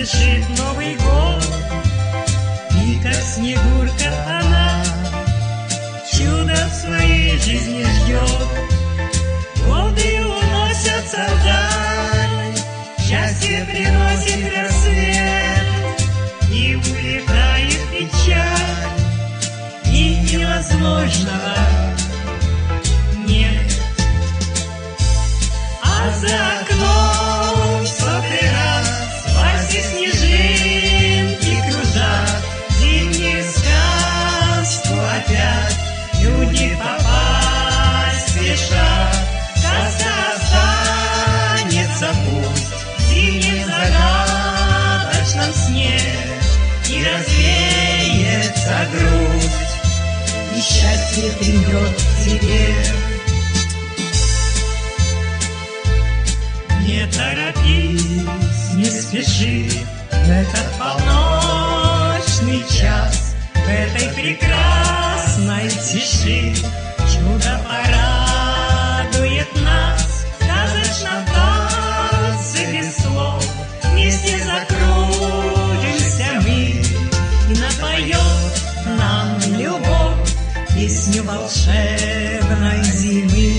спешит Новый год, и как Снегурка она чудо в своей жизни ждет. Годы уносятся вдаль, счастье приносит рассвет, и увлекает печаль, и невозможного нет. А за окном сотый раз в вальсе снежинки кружат, зимнюю сказку опять люди попасть спешат. Сказка останется пусть в зимнем загадочном сне, и развеется грусть, и счастье придет к тебе. Не торопись, не спеши в этот полночный час, в этой прекрасной тиши чудо порадует нас. В сказочном танце без слов вместе закружимся мы, и напоет нам любовь песню волшебной зимы.